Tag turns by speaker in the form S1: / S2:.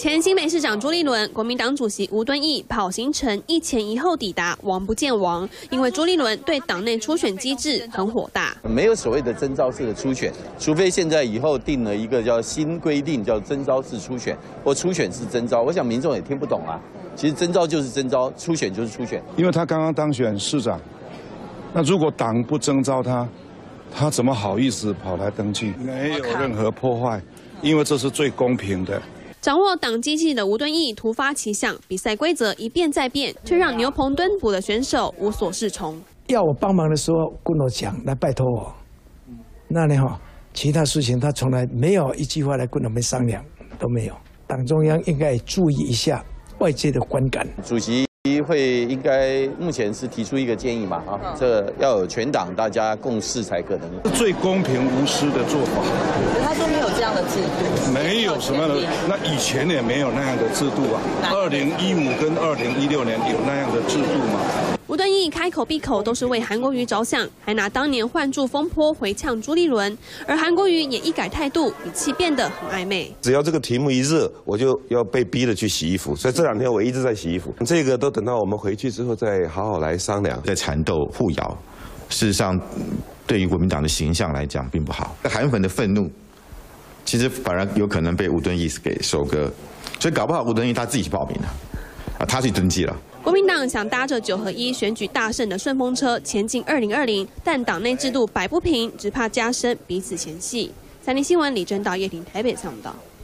S1: 前新北市长朱立伦、国民党主席吴敦义跑行程一前一后抵达，王不见王。因为朱立伦对党内初选机制很火大，
S2: 没有所谓的征召式的初选，除非现在以后定了一个叫新规定，叫征召式初选或初选式征召。我想民众也听不懂啊。其实征召就是征召，初选就是初选。
S3: 因为他刚刚当选市长，那如果党不征召他，他怎么好意思跑来登记？没有任何破坏，因为这是最公平的。
S1: 掌握党机器的吴敦义突发奇想，比赛规则一变再变，却让牛棚蹲捕的选手无所适从。
S4: 要我帮忙的时候，跟我讲来拜托我。那呢其他事情他从来没有一句话来跟我们商量，都没有。党中央应该注意一下外界的观感。
S2: 主席会应该目前是提出一个建议嘛这要有全党大家共识才可能。
S3: 最公平无私的做法。
S5: 他说没有这样的制度，
S3: 没有什么样的，那以前也没有那样的制度啊。2015跟2016年有那样的制度吗？
S1: 吴敦义开口闭口都是为韩国瑜着想，还拿当年换柱风波回呛朱立伦，而韩国瑜也一改态度，语气变得很暧昧。
S6: 只要这个题目一热，我就要被逼着去洗衣服，所以这2天我一直在洗衣服。这个都等到我们回去之后再好好来商量。
S7: 在缠斗互咬，事实上对于国民党的形象来讲并不好。韩粉的愤怒，其实反而有可能被吴敦义给收割，所以搞不好吴敦义他自己去报名了，他去登记了。
S1: 国民党想搭着9合1选举大胜的顺风车前进2020，但党内制度摆不平，只怕加深彼此嫌隙。3立新闻李正道、叶婷台北采访报道。